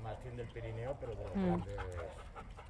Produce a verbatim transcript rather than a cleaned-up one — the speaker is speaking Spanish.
más bien del Pirineo, pero de los Mm. grandes